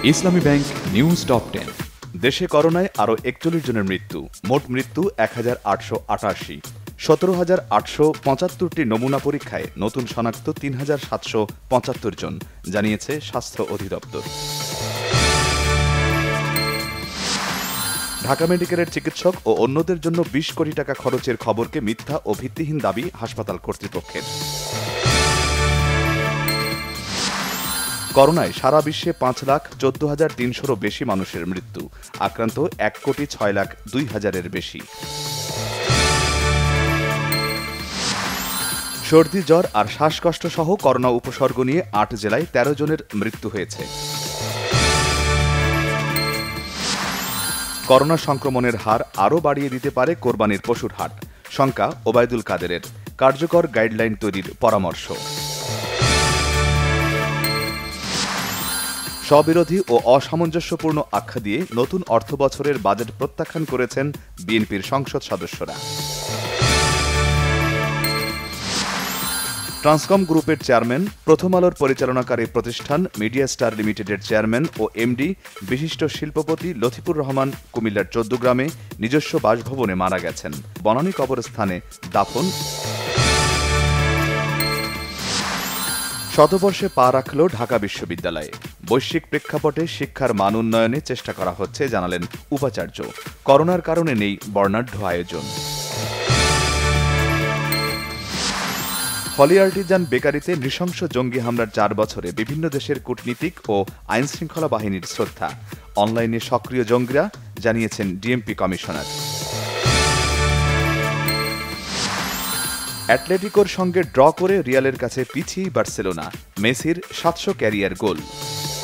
ইসলামী bank news top 10। দেশে করোনায় আরও ৪১ জনের মৃত্যু, মোট মৃত্যু ১,৮৮৮। ১৭,৮৭৫টি নমুনা পরীক্ষায় নতুন শনাক্ত ৩,৭৭৫ জন, জানিয়েছে স্বাস্থ্য অধিদপ্তর। ঢাকা মেডিকেলের চিকিৎসক ও অন্যদের জন্য ২০ কোটি টাকা খরচের খবরকে মিথ্যা ও ভিত্তিহীন দাবি হাসপাতাল কর্তৃপক্ষের। করোনায় সারা বিশ্বে ৫,১৪,৩০০-রও বেশি মানুষের মৃত্যু, আক্রান্ত ১,৬,০২,০০০-এর বেশি। সর্দি, জ্বর আর শ্বাসকষ্ট সহ করোনা উপসর্গ নিয়ে ৮ জেলায় ১৩ জনের মৃত্যু হয়েছে। করোনা সংক্রমণের হার আরও বাড়িয়ে দিতে পারে কোরবানির পশুর হাট, শঙ্কা ওবায়দুল কাদেরের। কার্যকর গাইডলাইন তৈরির পরামর্শ। স্ববিরোধী ও অসামঞ্জস্যপূর্ণ আখ্যা দিয়ে নতুন অর্থবছরের বাজেট প্রত্যাখ্যান করেছেন বিএনপির সংসদ সদস্যরা। ট্রান্সকম গ্রুপের চেয়ারম্যান, প্রথম আলোর পরিচালনাকারী প্রতিষ্ঠান মিডিয়া স্টার লিমিটেডের চেয়ারম্যান ও এমডি বিশিষ্ট শিল্পপতি লতিফুর রহমান কুমিল্লার ১৪ গ্রামে নিজস্ব বাসভবনে মারা গেছেন। বনানী কবরস্থানে দাফন। শতবর্ষে পা রাখল ঢাকা বিশ্ববিদ্যালয়ে। বৈশ্বিক প্রেক্ষাপটে শিক্ষার মান উন্নয়নে চেষ্টা করা হচ্ছে, জানালেন উপাচার্য। করোনার কারণে নেই বর্ণাঢ্য আয়োজন। হলি আর্টিজান বেকারিতে নৃশংস জঙ্গি হামলার ৪ বছরে বিভিন্ন দেশের কূটনীতিক ও আইনশৃঙ্খলা বাহিনীর শ্রদ্ধা। অনলাইনে সক্রিয় জঙ্গিরা, জানিয়েছেন ডিএমপি কমিশনার। অ্যাটলেটিকোর সঙ্গে ড্র করে রিয়ালের কাছে পিছিয়ে বার্সেলোনা। মেসির ৭০০ ক্যারিয়ার গোল।